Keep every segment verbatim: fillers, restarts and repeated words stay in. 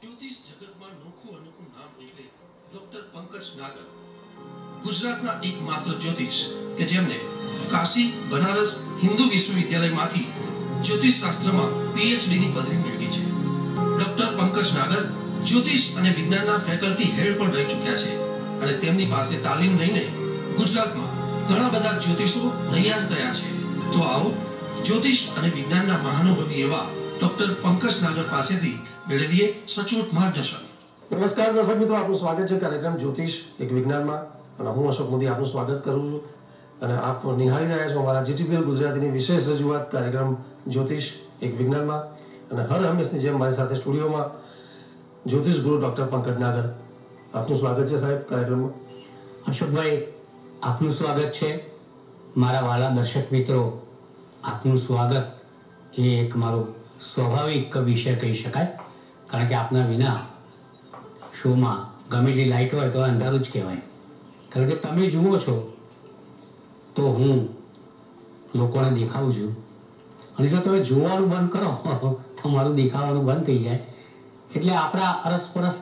જ્યોતિષ જગતમાં નોખું અનોખું નામ એટલે ડોક્ટર પંકજ નાગર. ગુજરાતના એકમાત્ર જ્યોતિષ કે જેમને કાશી બનારસ હિન્દુ વિશ્વવિદ્યાલયમાંથી જ્યોતિષ શાસ્ત્રમાં પીએચડી ની પદવી મેળવી છે. ડોક્ટર પંકજ નાગર જ્યોતિષ અને વિજ્ઞાનના ફેકલ્ટી હેડ પણ રહી ચૂક્યા છે અને તેમની પાસે તાલીમ લઈને ગુજરાતમાં ઘણા બધા જ્યોતિષો તૈયાર થયા છે. તો આવો જ્યોતિષ અને વિજ્ઞાનના મહાનુભાવી એવા ડોક્ટર પંકજ નાગર પાસેથી મેળવીએ સચોટ માર્ગદર્શન. નમસ્કાર દર્શક મિત્રો, આપનું સ્વાગત છે કાર્યક્રમ જ્યોતિષ એક વિજ્ઞાનમાં અને હું અશોક મોદી આપનું સ્વાગત કરું છું અને આપ નિહાળી રહ્યા છો અમારા જીટીપીએલ ગુજરાતીની વિશેષ રજૂઆત કાર્યક્રમ જ્યોતિષ એક વિજ્ઞાનમાં. અને હર હંમેશની જેમ મારી સાથે સ્ટુડિયોમાં જ્યોતિષ ગુરુ ડૉક્ટર પંકજ નાગર. આપનું સ્વાગત છે સાહેબ કાર્યક્રમમાં. અશોકભાઈ, આપનું સ્વાગત છે. મારા વાલા દર્શક મિત્રો, આપનું સ્વાગત એ એક મારું સ્વાભાવિક વિષય કહી શકાય, કારણ કે આપના વિના શોમાં ગમે એટલી લાઇટ હોય તો અંધારું જ કહેવાય. કારણ કે તમે જુઓ છો તો હું લોકોને દેખાવું છું, અને જો તમે જોવાનું બંધ કરો તો મારું દેખાવાનું બંધ થઈ જાય. એટલે આપણા અરસપરસ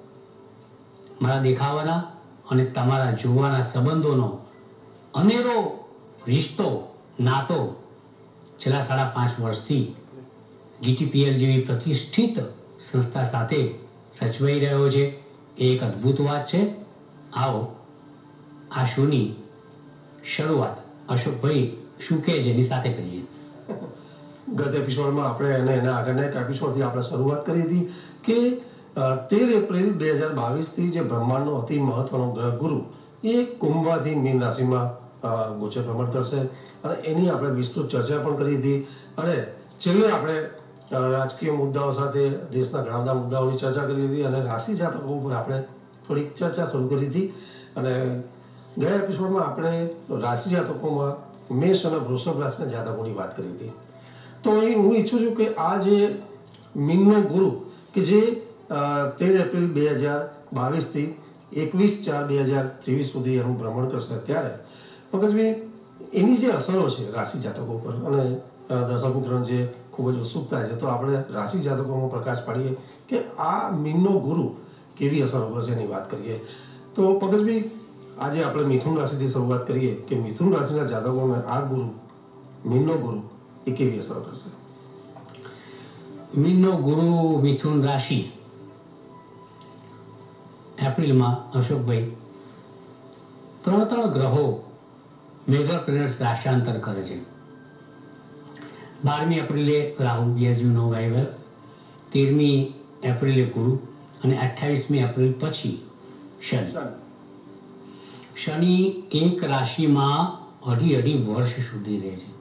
મારા દેખાવાના અને તમારા જોવાના સંબંધોનો અનેરો રિશ્તો નાતો છેલ્લા સાડા પાંચ વર્ષથી જીટીપીએલ જેવી પ્રતિષ્ઠિત સંસ્થા સાથે સચવાઈ રહ્યો છે. એ એક અદ્ભુત વાત છે. આવો આ શોની શરૂઆત અશોકભાઈ શું કહે છે એની સાથે કરીએ. ગત એપિસોડમાં આપણે એને એના આગળના એક એપિસોડથી આપણે શરૂઆત કરી હતી કે તેર એપ્રિલ બે હજાર બાવીસથી જે બ્રહ્માંડનો અતિ મહત્વનો ગ્રહ ગુરુ એ કુંભમાંથી મીન રાશિમાં ગોચર ભ્રમણ કરશે અને એની આપણે વિસ્તૃત ચર્ચા પણ કરી હતી. અને છેલ્લે આપણે રાજકીય મુદ્દાઓ સાથે દેશના ઘણા બધા મુદ્દાઓની ચર્ચા કરી હતી અને રાશિ જાતકો ઉપર આપણે થોડીક ચર્ચા શરૂ કરી હતી. અને ગયા એપિસોડમાં આપણે રાશિ જાતકોમાં મેષ અને વૃષભ રાશિના જાતકોની વાત કરી હતી. તો અહીં હું ઈચ્છું છું કે આ જે મીનનો ગુરુ કે જે તેર એપ્રિલ બે હજાર બાવીસથી એકવીસ ચાર બે હજાર ત્રેવીસ સુધી એનું ભ્રમણ કરશે, ત્યારે પંકજભાઈ એની જે અસરો છે રાશિ જાતકો ઉપર અને દર્શક મિત્રોને જે ખૂબ જ ઉત્સુકતા છે, તો આપણે રાશિ જાતકોમાં પ્રકાશ પાડીએ કે આ મીનનો ગુરુ કેવી અસરો કરશે એની વાત કરીએ. તો પંકજભાઈ આજે આપણે મિથુન રાશિથી શરૂઆત કરીએ કે મિથુન રાશિના જાતકોને આ ગુરુ મીનનો ગુરુ એ કેવી અસર કરશે. મીનનો ગુરુ મિથુન રાશિ એપ્રિલમાં અશોકભાઈ ત્રણ ત્રણ ગ્રહો મેજર પ્લેનેટ્સ રાશિયાંતર કરે છે. બારમી એપ્રિલે રાહુ, yes you know very well. તેરમી એપ્રિલે ગુરુ અને અઠ્યાવીસમી એપ્રિલ પછી શનિ. શનિ એક રાશિમાં અઢી અઢી વર્ષ સુધી રહે છે.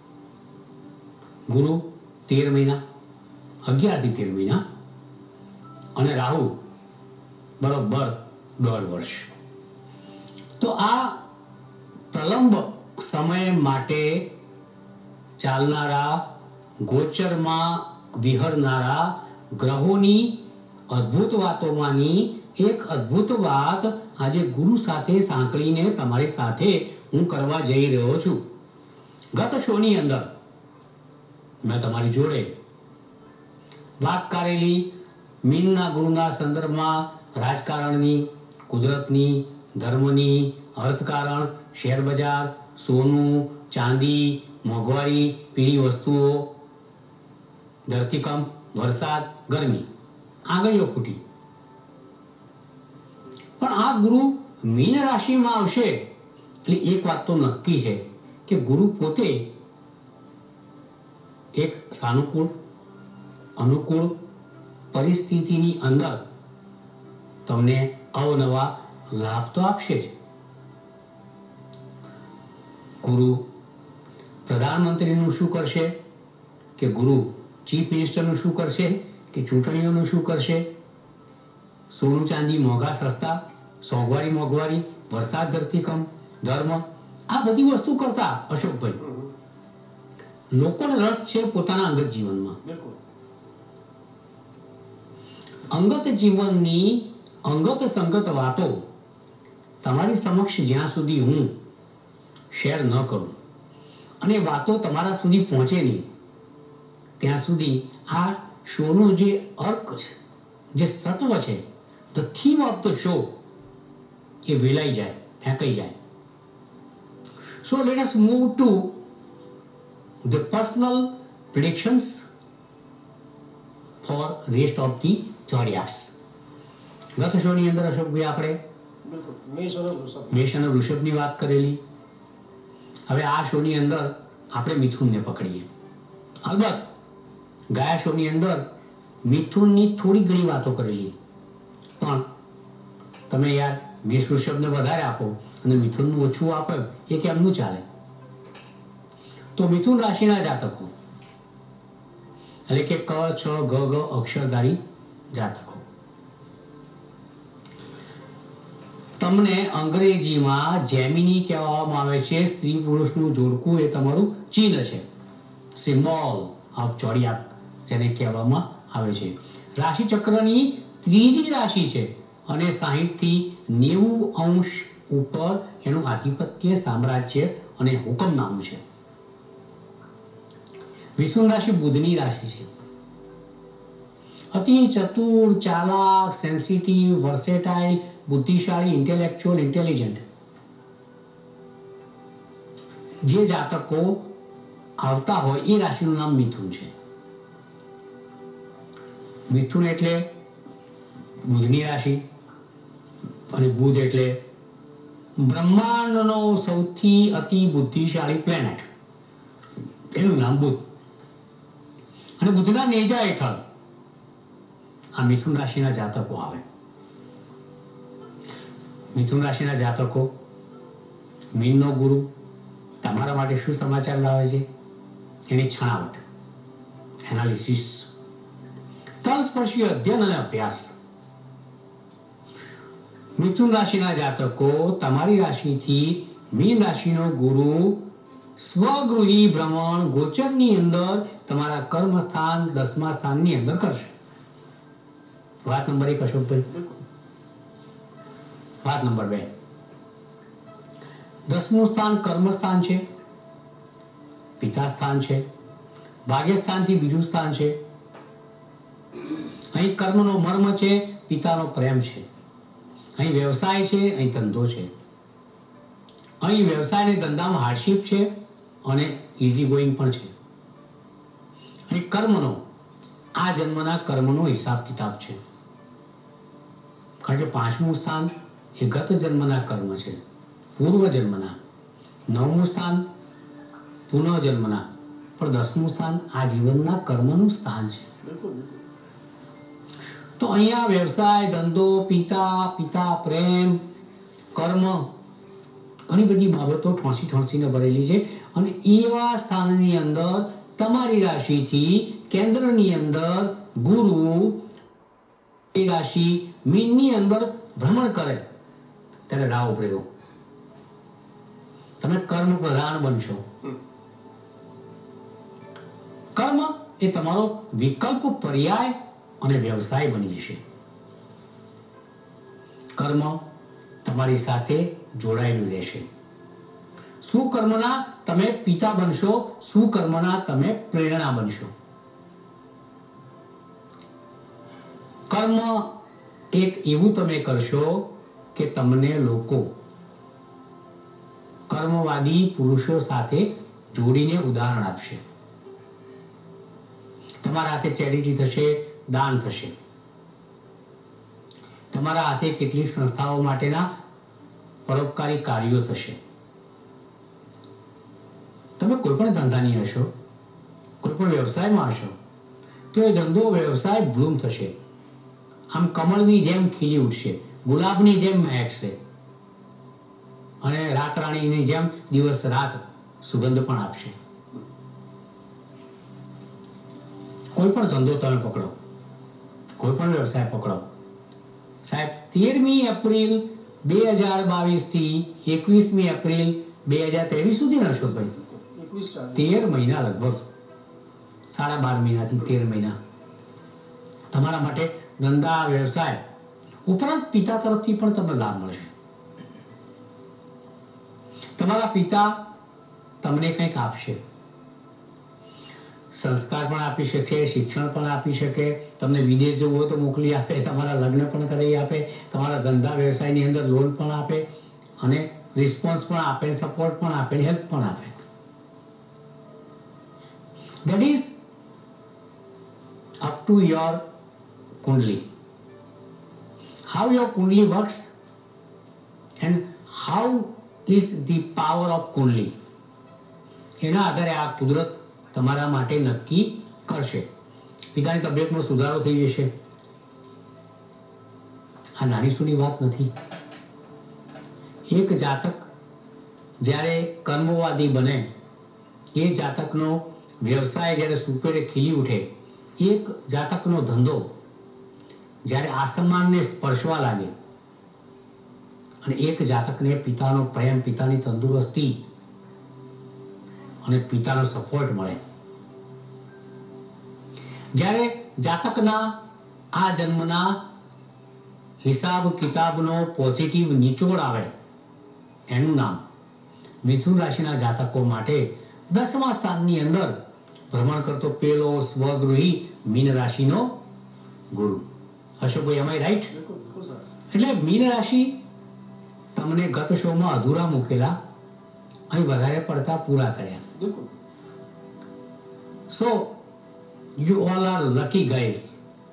ગુરુ તેર મહિના, અગિયારથી તેર મહિના, અને રાહુ બરોબર દોઢ વર્ષ. તો આ પ્રલંબ સમય માટે ચાલનારા ગોચરમાં વિહરનારા ગ્રહોની અદ્ભુત વાતોમાંની એક અદ્ભુત વાત આજે ગુરુ સાથે સાંકળીને તમારી સાથે હું કરવા જઈ રહ્યો છું. ગત શોની અંદર મેં તમારી જોડે વાત કરેલી મીનના ગુરુના સંદર્ભમાં રાજકારણની, કુદરતની, ધર્મની, અર્થકારણ, શેરબજાર, સોનું, ચાંદી, મોંઘવારી, પીળી વસ્તુઓ, ધરતીકંપ, વરસાદ, ગરમી, આંગળીઓ ફૂટી. પણ આ ગુરુ મીન રાશિમાં આવશે એટલે એક વાત તો નક્કી છે કે ગુરુ પોતે એક સાનુકૂળ અનુકૂળ પરિસ્થિતિની અંદર તમને અવનવા લાભ તો આપશે જ. ગુરુ પ્રધાનમંત્રીનું શું કરશે, કે ગુરુ ચીફ મિનિસ્ટરનું શું કરશે, કે ચૂંટણીઓનું શું કરશે, સોનું ચાંદી મોંઘા સસ્તા, સોંઘવારી મોંઘવારી, વરસાદ, ધરતીકંપ, ધર્મ, આ બધી વસ્તુ કરતા અશોકભાઈ લોકોને રસ છે પોતાના અંગત જીવનમાં. અંગત જીવનની અંગત સંગત વાતો તમારી સમક્ષ જ્યાં સુધી હું શેર ન કરું અને વાતો તમારા સુધી પહોંચે નહીં ત્યાં સુધી આ શોનો જે અર્ક છે, જે સત્વ છે, the theme of the show, એ વેલાઈ જાય, ફેંકાઈ જાય. So let us move to the personal predictions for rest of the zodiacs. ગત શોની અંદર અશોકભાઈ આપણે મેષ અને વૃષભની વાત કરેલી. હવે આ શોની અંદર આપણે મિથુનને પકડીએ. અલબત્ત ગયા શોની અંદર મિથુનની થોડી ઘણી વાતો કરેલી, પણ તમે યાર મેષ વૃષભને વધારે આપો અને મિથુનનું ઓછું આપો, એ કેમનું ચાલે? તો મિથુન રાશિના જાતકો એટલે કે ક છ ગ ગ અક્ષરધારી જાતકો, તમને અંગ્રેજીમાં જેમિની કહેવામાં આવે છે. સ્ત્રી પુરુષનું જોડકું એ તમારું ચિહ્ન છે, સિમ્બોલ ઓફ ઝોડિયાક જેને કહેવામાં આવે છે. રાશિ ચક્રની ત્રીજી રાશિ છે અને સાહીઠ થી નેવું અંશ ઉપર એનું આધિપત્ય, સામ્રાજ્ય અને હુકમનામું છે. મિથુન રાશિ બુધની રાશિ છે. અતિ ચતુર, ચાલાક, સેન્સિટિવ, વર્સેટાઇલ, બુદ્ધિશાળી, ઇન્ટેલેક્ચ્યુઅલ, ઇન્ટેલિજન્ટ જે જાતકો આવતા હોય એ રાશિનું નામ મિથુન છે. મિથુન એટલે બુધની રાશિ, અને બુધ એટલે બ્રહ્માંડનો સૌથી અતિ બુદ્ધિશાળી પ્લેનેટ, એનું નામ બુધ. અને બુધના નેજા હેઠળ આ મિથુન રાશિના જાતકો આવે. મિથુન રાશિના જાતકો, મીનનો ગુરુ તમારા માટે શું સમાચાર લાવે છે? એની છણાવટ, એનાલિસિસ, તલસ્પર્શી અધ્યયન અને અભ્યાસ. મિથુન રાશિના જાતકો, તમારી રાશિથી મીન રાશિનો ગુરુ સ્વગૃહી ભ્રમણ ગોચરની અંદર તમારા કર્મસ્થાન દસમા સ્થાનની અંદર કરશે. વાત નંબર એક અશોકભાઈ. વાત નંબર બે, દસમું સ્થાન કર્મસ્થાન છે, પિતા સ્થાન છે, ભાગ્યસ્થાનથી બીજું સ્થાન છે. અહીં કર્મનો મર્મ છે, પિતાનો પ્રેમ છે. અહીં વ્યવસાય છે, અહીં ધંધો છે. અહીં વ્યવસાય અને ધંધામાં હાર્ડશીપ છે અને ઇઝી ગોઈંગ પણ છે. અહીં કર્મનો, આ જન્મના કર્મનો હિસાબ કિતાબ છે. કારણ કે પાંચમું સ્થાન એ ગત જન્મના કર્મ છે, પૂર્વ જન્મના. નવમું સ્થાન પુનઃજન્મના, પણ દસમું સ્થાન આ જીવનના કર્મનું સ્થાન છે. તો અહીંયા વ્યવસાય, ધંધો, પિતા, પિતા પ્રેમ, કર્મ, ઘણી બધી બાબતો ઠોંસી ઠોંસીને ભરેલી છે. અને એવા સ્થાનની અંદર તમારી રાશિથી કેન્દ્રની અંદર ગુરુ એ રાશિ મીનની અંદર ભ્રમણ કરે ત્યારે રાવ પ્રયોગ, તમે કર્મ પ્રધાન બનશો. કર્મ એ તમારો વિકલ્પ, પર્યાય અને વ્યવસાય બની જશે. કર્મ તમારી સાથે જોડાયેલું રહેશે. સુકર્મના તમે પિતા બનશો, સુકર્મના તમે પ્રેરણા બનશો. કર્મ એક એવું તમે કરશો કે તમને લોકો કર્મવાદી પુરુષો સાથે જોડીને ઉદાહરણ આપશે. તમારા હાથે ચેરિટી થશે, દાન થશે. તમારા હાથે કેટલીક સંસ્થાઓ માટેના પરોપકારી કાર્યો થશે. તમે કોઈ પણ ધંધાની હશો, કોઈ પણ વ્યવસાયમાં હશો, તો એ ધંધો વ્યવસાય બ્લૂમ થશે. આમ કમળની જેમ ખીલી ઉઠશે, ગુલાબની જેમ મહેકશે, અને રાત રાણીની જેમ દિવસ રાત સુગંધ પણ આપશે. કોઈ પણ ધંધો તમે પકડો, કોઈ પણ વ્યવસાય પકડો, સાહેબ તેરમી એપ્રિલ બે હજાર બાવીસ થી એકવીસમી એપ્રિલ બે હજાર ત્રેવીસ સુધી નશો ભાઈ, તેર મહિના, લગભગ સાડા બાર મહિનાથી તેર મહિના તમારા માટે ધંધા, વ્યવસાય ઉપરાંત પિતા તરફથી પણ તમને લાભ મળશે. તમારા પિતા તમને કંઈક આપશે. સંસ્કાર પણ આપી શકે, શિક્ષણ પણ આપી શકે, તમને વિદેશ જવું હોય તો મોકલી આપે, તમારા લગ્ન પણ કરાવી આપે, તમારા ધંધા વ્યવસાયની અંદર લોન પણ આપે અને રિસ્પોન્સ પણ આપે, સપોર્ટ પણ આપે, હેલ્પ પણ આપે. That is up to your kundali. How your kundali works and how is the power of kundali. એના આધારે આ કુદરત તમારા માટે નક્કી કરશે. પિતાની તબિયતમાં સુધારો થઈ જશે. આ નાની સૂની વાત નથી. એક જાતક જ્યારે કર્મવાદી બને, એ જાતકનો વ્યવસાય જ્યારે સુપેરે ખીલી ઉઠે, એક જાતકનો ધંધો જ્યારે આસમાનને સ્પર્શવા લાગે અને એક જાતકને પિતાનો પ્રેમ, પિતાની તંદુરસ્તી અને પિતાનો સપોર્ટ મળે, જ્યારે જાતકના આ જન્મના હિસાબ કિતાબનો પોઝિટિવ નિચોડ આવે, એનું નામ મિથુન રાશિના જાતકો માટે દસમા સ્થાનની અંદર ભ્રમણ કરતો પેલો સ્વગૃહી મીન રાશિનો ગુરુ. અશોકભાઈ, am I right? એટલે મીન રાશિ તમને ગત શોમાં અધૂરા મૂકેલા અહીં વધારે પડતા પૂરા કર્યા. So you all are lucky guys.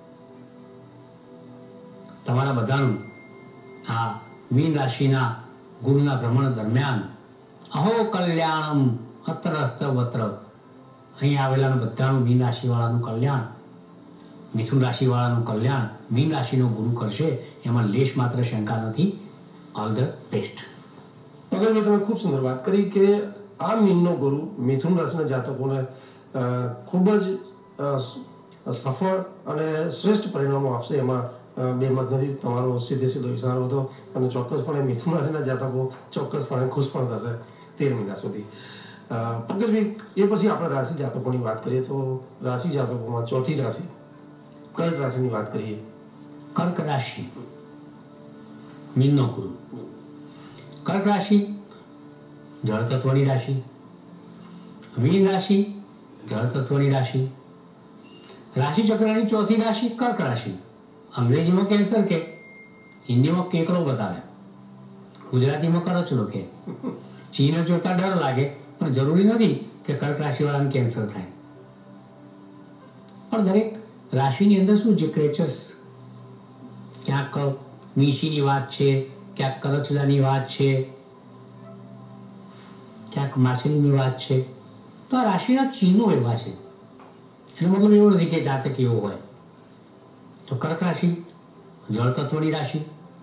તમારા બધાનું આ મીન રાશિના ગુરુના ભ્રમણ દરમિયાન અહો કલ્યાણમ અત્ર અસ્તવત્ર, અહીં આવેલા બધાનું મીન રાશિવાળાનું કલ્યાણ, મિથુન રાશિવાળાનું કલ્યાણ મીન રાશિનો ગુરુ કરશે, એમાં લેશ માત્ર શંકા નથી. All the best. પંકજભાઈ, તમે ખૂબ સુંદર વાત કરી કે આ મીનનો ગુરુ મિથુન રાશિના જાતકોને ખૂબ જ સફળ અને શ્રેષ્ઠ પરિણામો આપશે, એમાં બે મત નથી. તમારો સીધે સીધો ઇશારો હતો અને ચોક્કસપણે મિથુન રાશિના જાતકો ચોક્કસપણે ખુશ પણ થશે તેર મહિના સુધી. પંકજભાઈ, એ પછી આપણે રાશિ જાતકોની વાત કરીએ તો રાશિ જાતકોમાં ચોથી રાશિ કર્ક રાશિની વાત કરીએ. કર્ક રાશિ મીનનો ગુરુ. કર્ક રાશિ જળ તત્વની રાશિ, મીન રાશિ જળ તત્વની રાશિ, રાશિ ચક્રની ચોથી રાશિ કર્ક રાશિ. અંગ્રેજીમાં કેન્સર કે, હિન્દીમાં કેકડો બતાવે, ગુજરાતીમાં કરચલો કે. ચિહ્ન જોતા ડર લાગે, પણ જરૂરી નથી કે કર્ક રાશિવાળાને કેન્સર થાય. પણ દરેક રાશિની અંદર શું છે, ક્રેચર્સ, ક્યાંક મીશીની વાત છે, ક્યાંક કરચલાની વાત છે, ક્યાંક માછલીની વાત છે. તો આ રાશિના ચિહ્નો એવા છે. એનો મતલબ એવો નથી કે જાતક એવો હોય. તો કર્ક રાશિ જળ તત્વની રાશિ,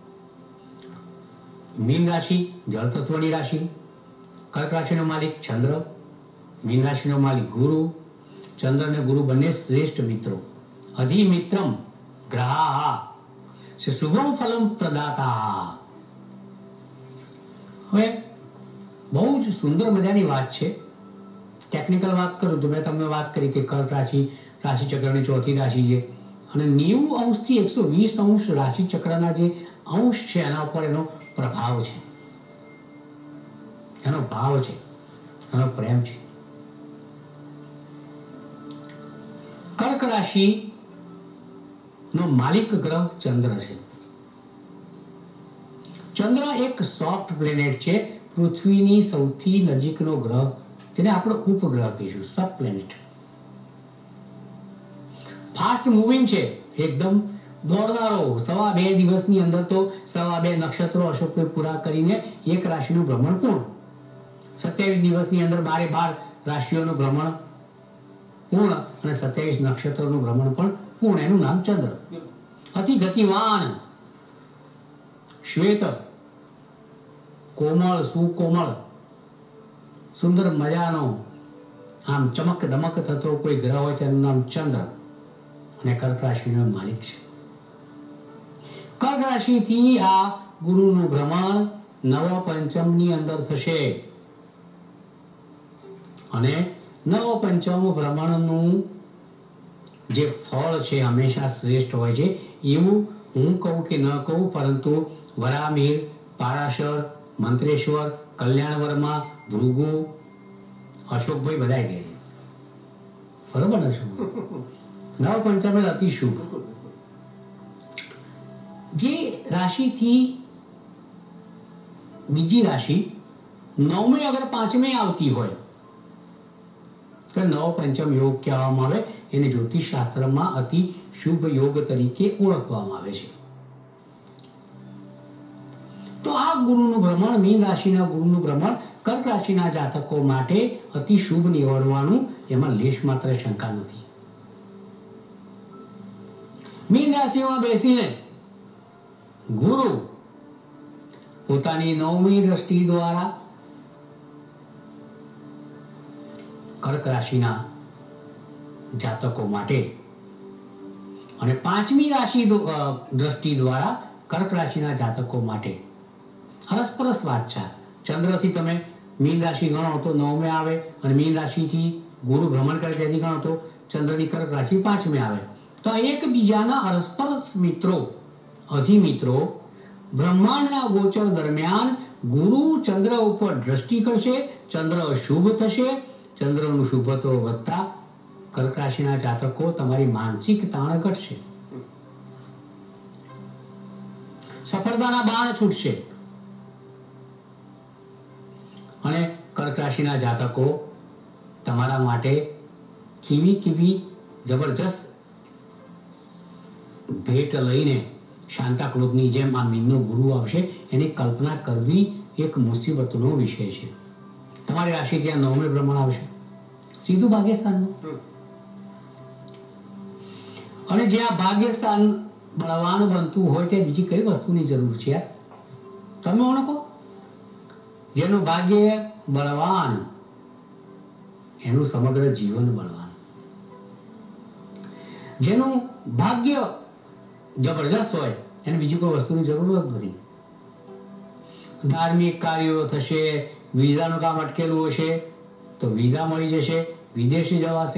મીન રાશિ જળ તત્વની રાશિ, કર્ક રાશિનો માલિક ચંદ્ર, મીન રાશિનો માલિક ગુરુ. ચંદ્ર અને ગુરુ બંને શ્રેષ્ઠ મિત્રો. અધિમિત્રમ ગ્રહાઃ શુભમ ફલમ પ્રદાતા. હવે બહુ જ સુંદર મજાની વાત છે. ટેકનિકલ વાત કરું તો મેં તમને વાત કરી કે કર્ક રાશિ રાશિ ચક્રની ચોથી રાશિ છે અને નેવું અંશથી એકસો વીસ અંશ રાશિ ચક્રના જે અંશ છે એના ઉપર એનો પ્રભાવ છે, એનો ભાવ છે, એનો પ્રેમ છે. કર્ક રાશિ નો માલિક ગ્રહ ચંદ્ર છે. ચંદ્ર એક સોફ્ટ પ્લેનેટ છે, પૃથ્વીની સૌથી નજીકનો ગ્રહ, તેને આપણે ઉપગ્રહ કહીશું, સબ પ્લેનેટ. ફાસ્ટ મૂવિંગ છે, એકદમ દોડનારો. સવા બે દિવસની અંદર તો સવા બે નક્ષત્રો અશોકભાઈ પૂરા કરીને એક રાશિનું ભ્રમણ પૂર્ણ. સત્યાવીસ દિવસની અંદર બારે બાર રાશિઓનું ભ્રમણ પૂર્ણ અને સત્યાવીસ નક્ષત્રોનું ભ્રમણ પણ પૂર્ણ. એનું નામ ચંદ્ર. અતિ ગતિવાન, શ્વેત, કોમળ, સુકોમળ, સુંદર મજાનો, આમ ચમક દમક થતો કોઈ ગ્રહ હોય તેનું નામ ચંદ્ર અને કર્ક રાશિનો માલિક છે. કર્ક રાશિથી આ ગુરુનું ભ્રમણ નવ પંચમની અંદર થશે અને નવ પંચમ ભ્રમણનું જે ફળ છે હંમેશા શ્રેષ્ઠ હોય છે. એવું હું કહું કે ન કહું, પરંતુ વરામીર, પારાશર, મંત્રેશ્વર, કલ્યાણ વર્મા, ભૃગુ, અશોકભાઈ બધા કહે છે. બરોબર ને શુભ? નવ પંચમ એટલે અતિ શુભ. જે રાશિથી બીજી રાશિ નવમી અગર પાંચમી આવતી હોય તો નવ પંચમ યોગ કહેવામાં આવે. એને જ્યોતિષ શાસ્ત્રમાં અતિ શુભ યોગ તરીકે ઓળખવામાં આવે છે. તો આ ગુરુનું ભ્રમણ, મીન રાશિના ગુરુનું ભ્રમણ કર્ક રાશિના જાતકો માટે અતિ શુભ નીવડવાનું એમાં લેશ માત્ર શંકા નથી. મીન રાશિમાં બેસીને ગુરુ પોતાની નવમી દ્રષ્ટિ દ્વારા કર્ક રાશિના જાતકો માટે અને પાંચમી રાશિ દ્રષ્ટિ દ્વારા કર્ક રાશિના જાતકો માટે અરસપરસ વાત છે. ચંદ્રથી તમે મીન રાશિ ગણો તો નવમે આવે અને મીન રાશિથી ગુરુ ભ્રમણ કરે ત્યાંથી ગણો તો ચંદ્રની કર્ક રાશિ પાંચમે આવે. તો એકબીજાના અરસપરસ મિત્રો, અધિમિત્રો બ્રહ્માંડના ગોચર દરમિયાન ગુરુ ચંદ્ર ઉપર દ્રષ્ટિ કરશે, ચંદ્ર શુભ થશે. ચંદ્રનું શુભત્વ વધતા કર્ક રાશિના જાતકો તમારી માનસિક તાણ ઘટશે, સફળતાના બાણ છૂટશે અને કર્ક રાશિના જાતકો તમારા માટે કેવી કેવી જબરજસ્ત ભેટ લઈને શાંતા ક્લોઝની જેમ આ મીનનો ગુરુ આવશે એની કલ્પના કરવી એક મુસીબતનો વિષય છે. તમારી રાશિ ત્યાં નવમે ભ્રમણ આવશે, સીધું ભાગ્યસ્થાનનું. અને જ્યાં ભાગ્યસ્થાન બળવાન બનતું હોય ત્યાં બીજી કઈ વસ્તુની જરૂર છે યાર? તમે ઓળખો. જેનું ભાગ્ય બળવાન એનું સમગ્ર જીવન બળવાન. જેનું ભાગ્ય જબરજસ્ત હોય એને બીજી કોઈ વસ્તુની જરૂર જ નથી. ધાર્મિક કાર્યો થશે, વિઝાનું કામ અટકેલું હશે તો વિઝા મળી જશે, વિદેશી જવાશે.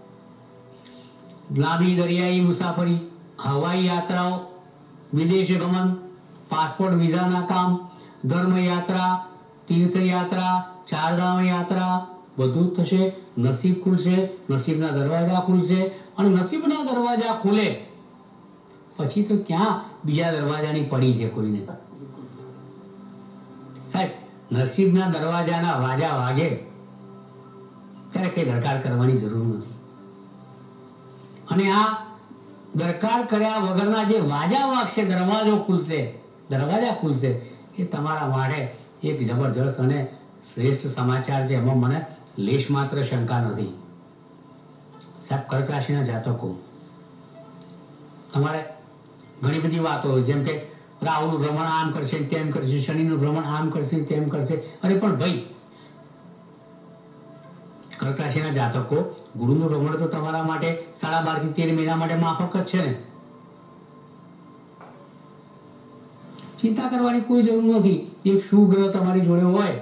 લાંબી દરિયાઈ મુસાફરી, હવાઈ યાત્રાઓ, વિદેશ ગમન, પાસપોર્ટ વિઝાના કામ, ધર્મ યાત્રા, તીર્થયાત્રા, ચારધામ યાત્રા બધું જ થશે. નસીબ ખુલશે, નસીબના દરવાજા ખુલશે અને નસીબના દરવાજા ખુલે પછી તો ક્યાં બીજા દરવાજાની પડી છે કોઈને? સાહેબ, નસીબના દરવાજાના વાજા વાગે ત્યારે કઈ દરકાર કરવાની જરૂર નથી. અને આ દરકાર કર્યા વગરના જે વાજા વાગશે, દરવાજો ખુલશે, દરવાજા ખુલશે એ તમારા માટે એક જબરજસ્ત અને શ્રેષ્ઠ સમાચાર છે. એમાં મને લેશ માત્ર શંકા નથી. સાહેબ, કર્ક રાશિના જાતકો તમારે ઘણી બધી વાતો જેમ કે રાહુનું ભ્રમણ આમ કરશે, તેમ કરશે, શનિનું ભ્રમણ આમ કરશે, તેમ કરશે. અરે પણ ભાઈ, કર્ક રાશિના જાતકો ગુરુનું ભ્રમણ તો તમારા માટે સાડા બાર થી તેર મહિના માટે માફક જ છે ને. ચિંતા કરવાની કોઈ જરૂર નથી. એક શુભ ગ્રહ તમારી જોડે હોય,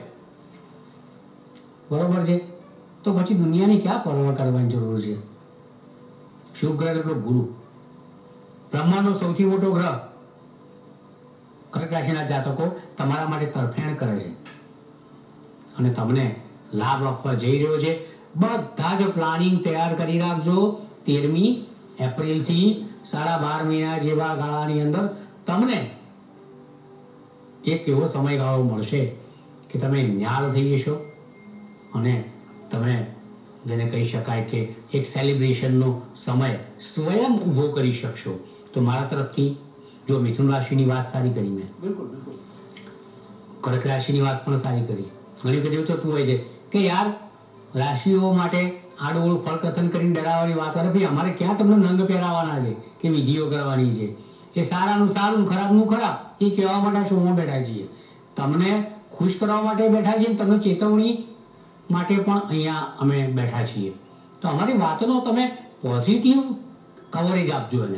બરોબર છે, તો પછી દુનિયાની ક્યાં પરવા કરવાની જરૂર છે? શુભ ગ્રહ એટલે ગુરુ, બ્રહ્માંડનો સૌથી મોટો ગ્રહ. કર્ક રાશિના જાતકો તમારા માટે તરફેણ કરે છે અને તમને લાભ આપવા જઈ રહ્યો છે. બધા જ પ્લાનિંગ તૈયાર કરી રાખજો. તેરમી એપ્રિલથી સાડા બાર મહિના જેવા ગાળાની અંદર તમને એક એવો સમયગાળો મળશે કે તમે ન્યાલ થઈ જશો અને તમે જેને કહી શકાય કે એક સેલિબ્રેશનનો સમય સ્વયં ઊભો કરી શકશો. તો મારા તરફથી જો મિથુન રાશિની વાત સારી કરી મેં, બિલકુલ બિલકુલ કર્ક રાશિની વાત પણ સારી કરી. ઘણી વખત એવું થતું હોય છે કે યાર રાશિઓ માટે આડોળ ફળકથન કરીને ડરાવવાની વાત કરે. ભાઈ, અમારે ક્યાં તમને નંગ પહેરાવાના છે કે વિધિઓ કરવાની છે? એ સારાનું સારું, ખરાબનું ખરાબ એ કહેવા માટે શોમાં બેઠા છીએ. તમને ખુશ કરવા માટે બેઠા છીએ, તમને ચેતવણી માટે પણ અહીંયા અમે બેઠા છીએ. તો અમારી વાતનો તમે પોઝિટિવ કવરેજ આપજો એને.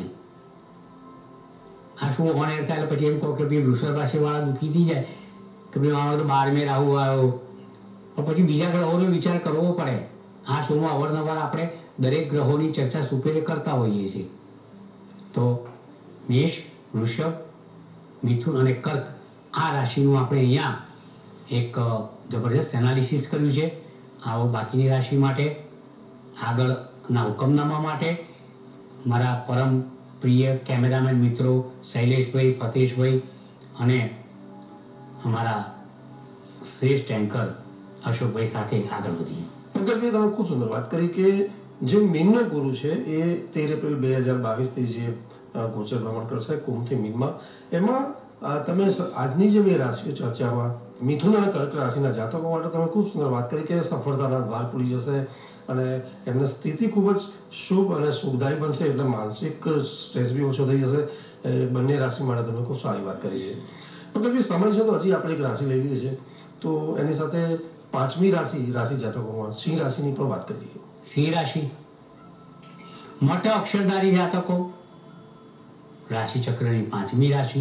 આ શું ઓન એર થાય એટલે પછી એમ કહો કે ભાઈ વૃષભ રાશિવાળા દુઃખી થઈ જાય કે ભાઈ મારો તો બારમે રાહુ આવ્યો, પણ પછી બીજા ગ્રહોનો વિચાર કરવો પડે. આ શોમાં અવારનવાર આપણે દરેક ગ્રહોની ચર્ચા સુપેરે કરતા હોઈએ છીએ. તો મેષ, વૃષભ, મિથુન અને કર્ક આ રાશિનું આપણે અહીંયા એક જબરજસ્ત એનાલિસિસ કર્યું છે. આવો બાકીની રાશિ માટે આગળ ના હુકમનામા માટે મારા પરમ પ્રિય કેમેરામેન મિત્રો શૈલેષભાઈ, ફતેશભાઈ અને અમારા શ્રેષ્ઠ એન્કર અશોકભાઈ સાથે આગળ વધીએ. પંકજભાઈ, તમે ખૂબ સુંદર વાત કરી કે જે મીનનો ગુરુ છે એ તેર એપ્રિલ બે હજાર બાવીસથી જે ગોચર ભ્રમણ કરશે કુંભથી મીનમાં, એમાં તમે આજની જે બે રાશિઓ ચર્ચામાં મિથુન અને કર્ક રાશિના જાતકો માટે તમે ખૂબ સુંદર વાત કરી કે સફળતાના દ્વાર ખુલી જશે અને એમની સ્થિતિ ખૂબ જ શુભ અને સુખદાયી બનશે, એટલે માનસિક સ્ટ્રેસ બી ઓછો થઈ જશે. બંને રાશિ માટે તમે ખૂબ સારી વાત કરી છે. પણ કભી સમય છે તો હજી આપણે એક રાશિ લઈ લીધી છે, તો એની સાથે પાંચમી રાશિ રાશિ જાતકોમાં સિંહ રાશિની પણ વાત કરીએ. સિંહ રાશિ મોટા અક્ષરધારી જાતકો, રાશિ ચક્રની પાંચમી રાશિ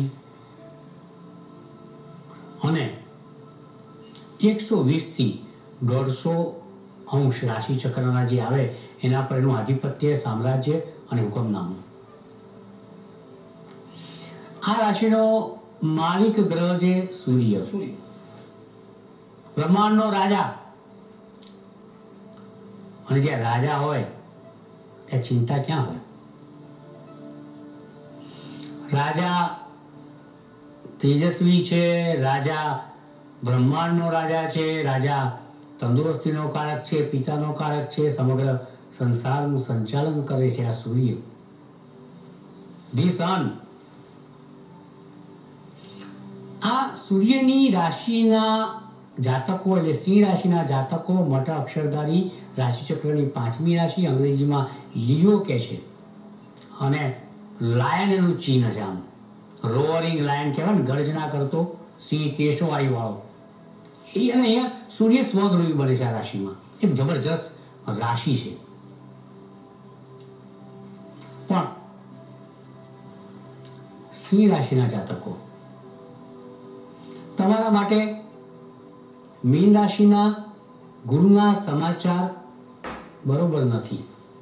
અને એકસો વીસથી દોઢસો અંશ રાશિ ચક્રના જે આવે એના પર એનું આધિપત્ય, સામ્રાજ્ય અને હુકમનામું. આ રાશિનો માલિક ગ્રહ છે સૂર્ય, બ્રહ્માંડનો રાજા. અને જ્યાં રાજા હોય ત્યાં ચિંતા ક્યાં હોય? રાજા તેજસ્વી છે, રાજા બ્રહ્માંડનો રાજા છે, રાજા તંદુરસ્તીનો કારક છે, પિતાનો કારક છે, સમગ્ર સંસારનું સંચાલન કરે છે આ સૂર્ય, ધી સન. આ સૂર્યની રાશિના જાતકો એટલે સિંહ રાશિના જાતકો મોટા અક્ષરધારી રાશિચક્રની પાંચમી રાશિ, અંગ્રેજીમાં લિયો કહે છે, અને લાયન એનું ચિહ્ન છે. આમ રોઅરિંગ લાયન કહેવાય ને, ગર્જના કરતો સિંહ, કેશોવાળી વાળો. એ અને અહીંયા સૂર્ય સ્વગૃહી બને છે આ રાશિમાં. એક જબરજસ્ત રાશિ છે. પણ સિંહ રાશિના જાતકો, તમારા માટે મીન રાશિના ગુરુના સમાચાર બરોબર નથી.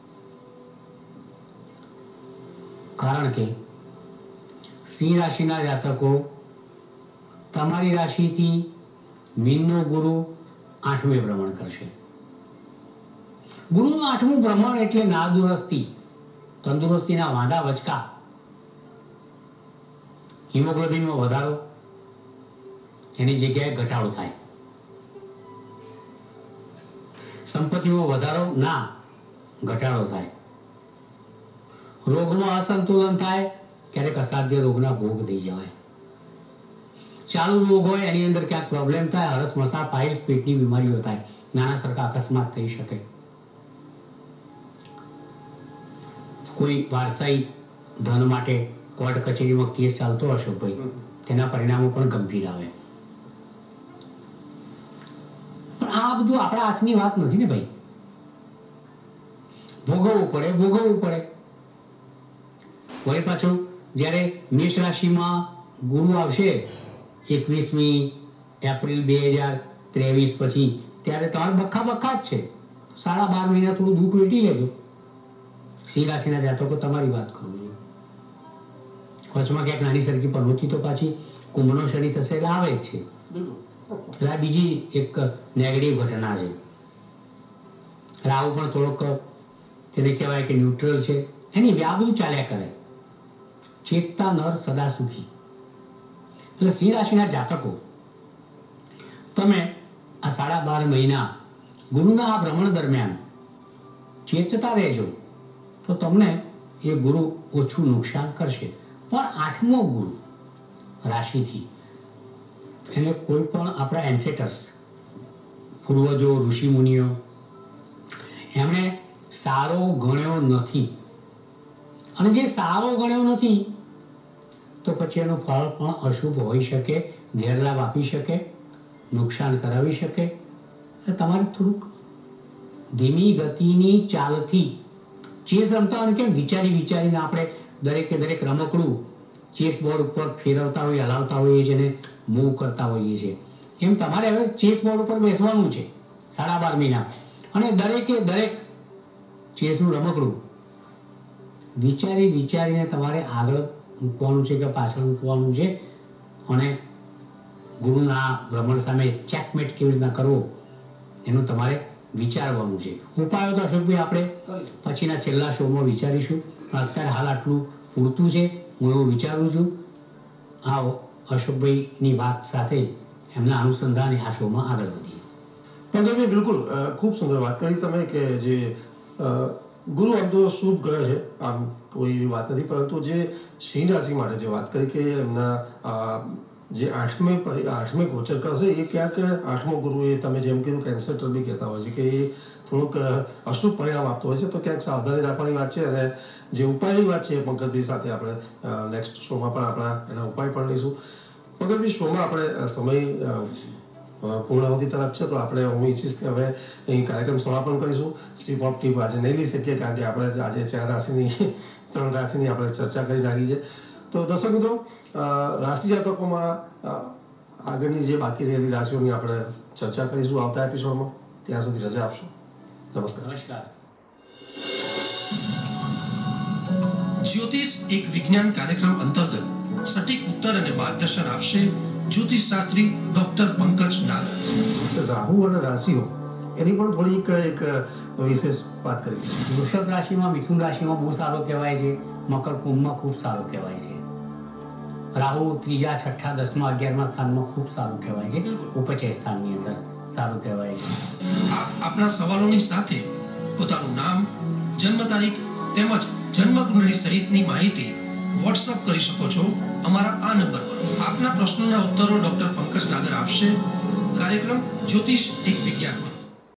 કારણ કે સિંહ રાશિના જાતકો, તમારી રાશિથી મીનનો ગુરુ આઠમે ભ્રમણ કરશે. ગુરુનું આઠમું ભ્રમણ એટલે નાદુરસ્તી, તંદુરસ્તીના વાંધા વચકા, હિમોગ્લોબિનમાં વધારો, એની જગ્યાએ ઘટાડો થાય, સંપત્તિમાં વધારો ના ઘટાડો થાય, રોગમાં અસંતુલન થાય, ક્યારેક અસાધ્ય રોગના ભોગ થઈ જવાય, ચાલુ રોગ હોય એની અંદર ક્યાંક પ્રોબ્લેમ થાય, હરસમસા, પાઇલ્સ, પેટની બીમારીઓ થાય, નાના સરખા અકસ્માત થઈ શકે, કોઈ વારસાઈ ધન માટે કોર્ટ કચેરીમાં કેસ ચાલતો હશો ભાઈ, તેના પરિણામો પણ ગંભીર આવે. પણ આ બધું આપણા હાથની વાત નથી ને ભાઈ, ભોગવવું પડે ભોગવવું પડે. વળી પાછું જ્યારે મેષ રાશિમાં ગુરુ આવશે એકવીસમી એપ્રિલ બે હજાર ત્રેવીસ પછી, ત્યારે તમારે બખા બખા જ છે. સાડા બાર મહિના થોડું દુઃખ વેઠી લેજો. સિંહ રાશિના જાતકો તમારી વાત કરું છું. કચ્છમાં ક્યાંક નાની સરખી પનોતી તો પાછી કુંભનો શનિ થશે એટલે આવે જ છે. એટલે આ બીજી એક નેગેટિવ ઘટના છે. રાહુ પણ થોડોક તેને કહેવાય કે ન્યુટ્રલ છે, એની વ્યાબુ ચાલ્યા કરે. ચેતતા નર સદા સુખી. એટલે સિંહ રાશિના જાતકો, તમે આ સાડા બાર મહિના ગુરુના આ ભ્રમણ દરમિયાન ચેતતા રહેજો તો તમને એ ગુરુ ઓછું નુકસાન કરશે. પણ આઠમો ગુરુ રાશિથી, એને કોઈ પણ આપણા એન્સેટર્સ, પૂર્વજો, ઋષિ મુનિઓ, એમણે સારો ગણ્યો નથી. અને જે સારો ગણ્યો નથી તો પછી એનું ફળ પણ અશુભ હોઈ શકે, ગેરલાભ આપી શકે, નુકસાન કરાવી શકે. એટલે તમારે થોડુંક ધીમી ગતિની ચાલથી ચેસ રમતા હોય કેમ વિચારી વિચારીને આપણે દરેકે દરેક રમકડું ચેસ બોર્ડ ઉપર ફેરવતા હોઈએ, હલાવતા હોઈએ છીએ, અને મૂવ કરતા હોઈએ છીએ, એમ તમારે હવે ચેસ બોર્ડ ઉપર બેસવાનું છે સાડા બાર મહિના. અને દરેકે દરેક ચેસનું રમકડું વિચારી વિચારીને તમારે આગળ મૂકવાનું છે કે પાછળ મૂકવાનું છે. અને ગુરુના ભ્રમણ સામે ચેકમેટ કેવી રીતના કરવો એનું તમારે વિચારવાનું છે. ઉપાયો તો અશોકભાઈ આપણે પછીના છેલ્લા શોમાં વિચારીશું, પણ અત્યારે હાલ આટલું પૂરતું છે. હું એવું વિચારું છું આવો અશોકભાઈની વાત સાથે એમના અનુસંધાને આ શોમાં આગળ વધીએ. પંકજભાઈ, બિલકુલ ખૂબ સુંદર વાત કરી તમે કે જે ગુરુ આમ તો શુભ ગ્રહ છે, આમ કોઈ એવી વાત નથી, પરંતુ જે સિંહ રાશિ માટે જે વાત કરી કે એમના જે આઠમે પરી આઠમે ગોચર કરશે એ ક્યાંક આઠમો ગુરુ એ તમે જેમ કીધું કેન્સર બી કહેતા હોય છે કે એ થોડુંક અશુભ પરિણામ આપતો હોય છે, તો ક્યાંક સાવધાની રાખવાની વાત છે. અને જે ઉપાયની વાત છે એ પંકજભાઈ સાથે આપણે નેક્સ્ટ શોમાં પણ આપણા એના ઉપાય પણ લઈશું. પંકજભાઈ, શોમાં આપણે સમય પૂર્ણાવધિ તરફ છે, તો આપણે હું ઈચ્છીશ કે હવે અહીં કાર્યક્રમ સમાપન કરીશું. સીપ ઓફ ટીપ આજે નહીં લઈ શકીએ કારણ કે આપણે આજે ચાર રાશિની ત્રણ રાશિની આપણે ચર્ચા કરી નાખી છે. તો દર્શક મિત્રો, રાશિ જાતકોમાં આગળની જે બાકી રહેલી રાશિઓની આપણે ચર્ચા કરીશું આવતા એપિસોડમાં. ત્યાં સુધી રજા આપશો. નમસ્કાર. નમસ્કાર. જ્યોતિષ એક વિજ્ઞાન કાર્યક્રમ અંતર્ગત સટીક ઉત્તર અને માર્ગદર્શન આપશે જ્યોતિષ શાસ્ત્રી ડોક્ટર પંકજ નાગર. રાહુ અને રાશિઓ એની પણ થોડી એક વિશેષ વાત કરી. વૃષભ રાશિમાં, મિથુન રાશિમાં બહુ સારો કહેવાય છે. મકર કુંભમાં ખૂબ સારું કહેવાય છે. રાહુ ત્રીજા, છઠ્ઠા, દસમા, અગિયારમા સ્થાનમાં ખૂબ સારું કહેવાય છે. ઉપચય સ્થાનની અંદર સારું કહેવાય છે. આપ આપના સવાલોની સાથે પોતાનું નામ, જન્મ તારીખ તેમજ જન્મ કુંડળી સહિતની માહિતી વોટ્સઅપ કરી શકો છો અમારા આ નંબર પર. આપના પ્રશ્નોના ઉત્તરો ડોક્ટર પંકજ નાગર આપશે. કાર્યક્રમ જ્યોતિષ એક વિજ્ઞાન.